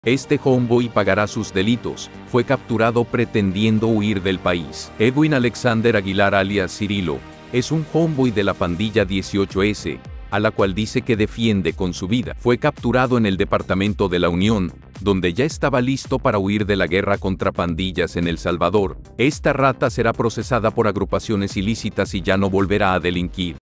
Este homeboy pagará sus delitos. Fue capturado pretendiendo huir del país. Edwin Alexander Aguilar alias Cirilo es un homeboy de la pandilla 18S, a la cual dice que defiende con su vida. Fue capturado en el departamento de La Unión, donde ya estaba listo para huir de la guerra contra pandillas en El Salvador. Esta rata será procesada por agrupaciones ilícitas y ya no volverá a delinquir.